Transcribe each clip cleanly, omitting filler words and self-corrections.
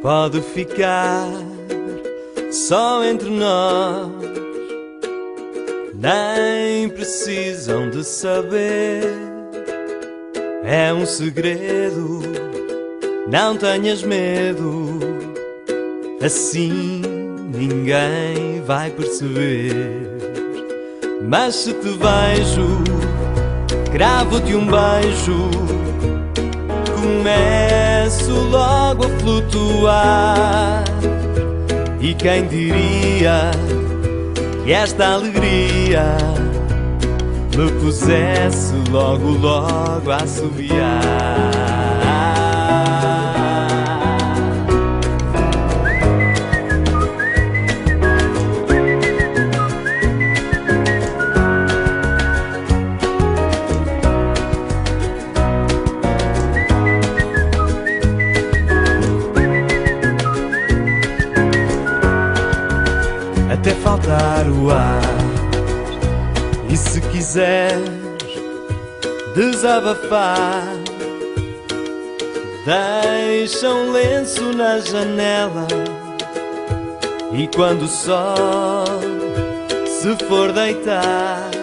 pode ficar só entre nós. Nem precisam de saber, é um segredo, não tenhas medo. Assim ninguém vai perceber. Mas se te vejo, gravo-te um beijo, começo logo a flutuar. E quem diria que esta alegria me pusesse logo, logo a assobiar. Até faltar o ar. E se quiseres desabafar, deixa um lenço na janela, e quando o sol se for deitar,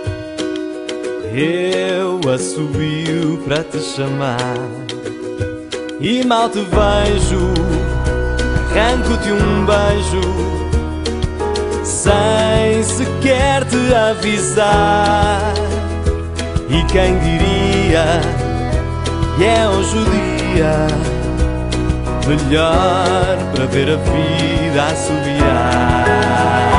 eu assobio para te chamar. E mal te vejo, arranco-te um beijo, sem sequer te avisar. E quem diria que é hoje o dia melhor para ver a vida assobiar.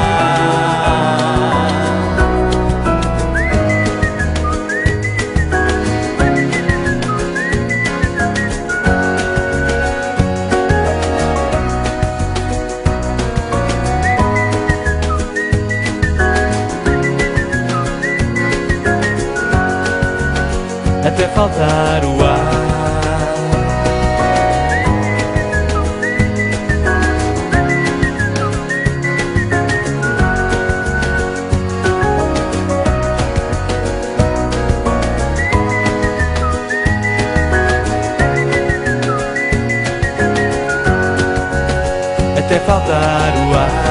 Até faltar o ar. Até faltar o ar.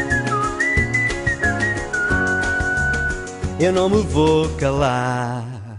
Eu não me vou calar.